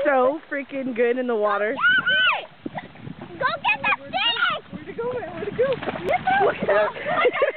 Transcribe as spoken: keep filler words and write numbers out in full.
so freaking good in the water. Go get the fish! Where'd it go? Where'd it go? Look at that.